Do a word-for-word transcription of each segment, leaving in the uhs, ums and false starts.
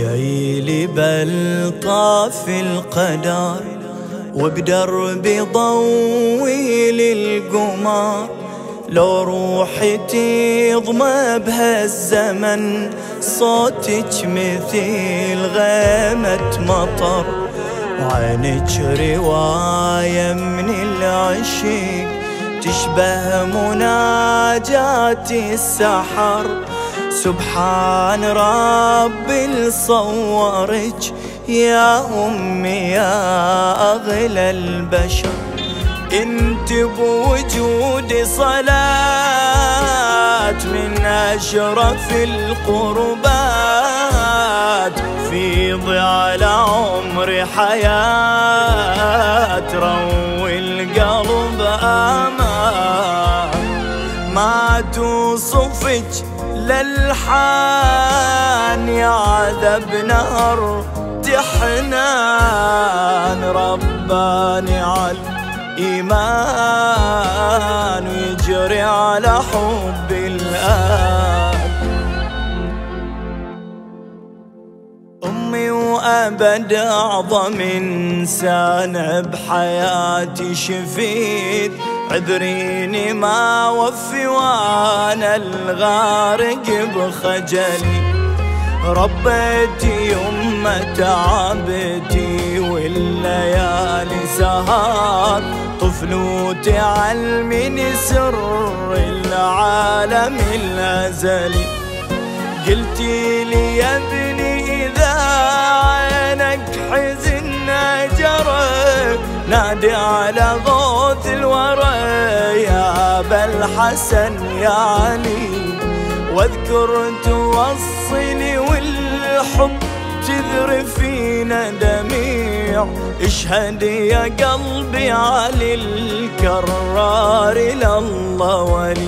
ادعيلي بلطاف القدر وبدرب ضوي للقمر، لو روحي تضمى بهالزمن صوتك مثل غيمة مطر، وعينك رواية من العشق تشبه مناجات السحر. سبحان ربي اللي صورك يا أمي يا أغلى البشر، انت بوجودي صلاة من أشرف القربات، فيضي على عمري حياة روي القلب أمان، ما توصفك للحان يا عذب نهر تحنان، رباني على الإيمان ويجري على حب الآن. أمي وأبد أعظم إنسان بحياتي شفيت، عذريني ما وفي وانا الغارق بخجلي، ربيتي يمة تعبتي والليالي سهر، طفلوتي علمني سر العالم الأزلي، قلتي لي يا ابني إذا عينك حزن جرى نادي على غوث الورى يا أبا الحسن يا علي، واذكر توصلي والحب تذرفينا دميع، اشهد يا قلبي علي الكرار لله ولي.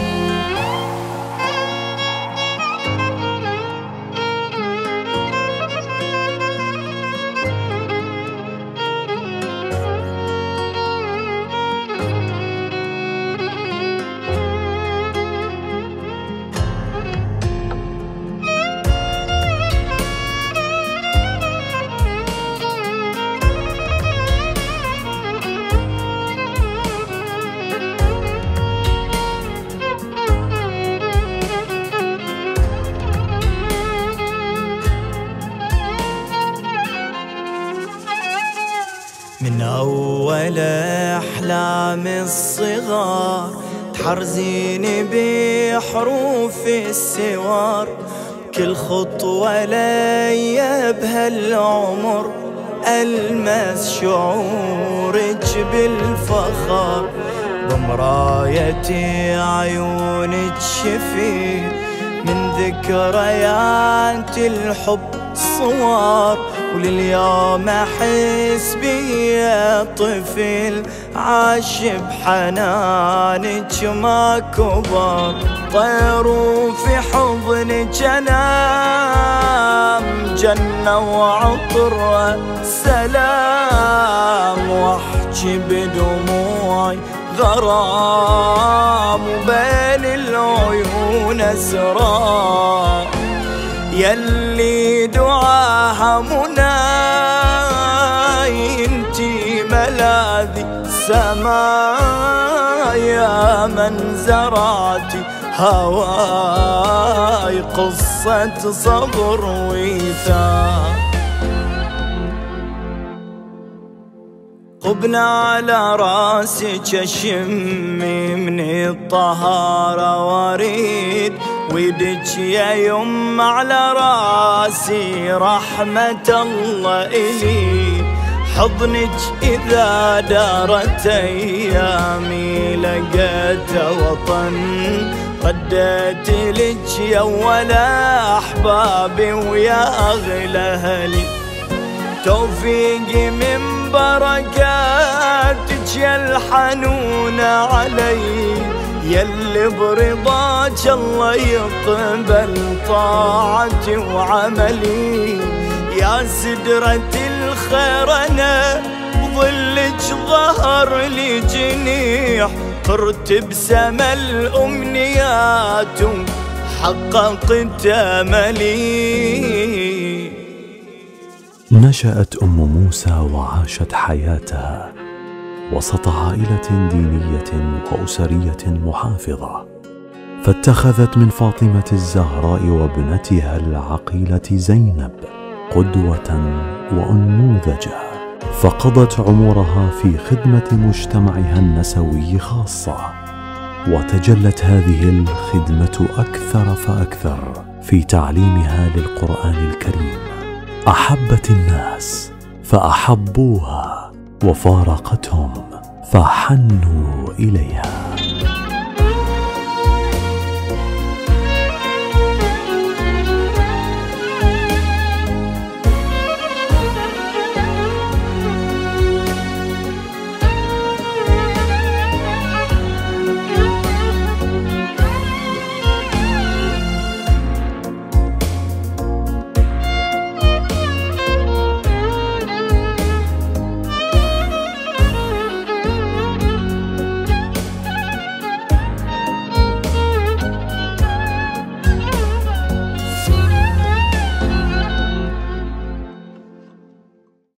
من أول أحلام الصغار تحرزيني بحروف السوار، كل خطوة ليا بهالعمر ألمس شعورك بالفخر، بمرايتي عيونك شفير من ذكريات الحب صور، ولليوم أحس بيا طفل عاش بحنانك ما كبر، طير في حضنك أنام جنة وعطر سلام، واحكي بدموعي غرام وبين العيون أسرار، يلي دعاها مناي انتي ملاذي سماء، يا من زرعتي هواي قصة صبر وإيثار، قبنا على راسك أشمي من الطهارة واريد، ويدك يا يم على راسي رحمة الله إلي، حضنك إذا دارت أيامي لقيت وطن، رديت لك يا ولا أحبابي ويا أغلى أهلي، توفيقي من بركاتك يا الحنون علي، يلي برضاك الله يقبل طاعتي وعملي، يا سدرة الخير أنا بظلك ظهر لي جنيح، طرت بسما الأمنيات وحققت أملي. نشأت أم موسى وعاشت حياتها وسط عائلة دينية وأسرية محافظة، فاتخذت من فاطمة الزهراء وابنتها العقيلة زينب قدوة وأنموذجا، فقضت عمرها في خدمة مجتمعها النسوي خاصة، وتجلت هذه الخدمة أكثر فأكثر في تعليمها للقرآن الكريم. أحبت الناس فأحبوها، وفارقتهم فحنوا إليها.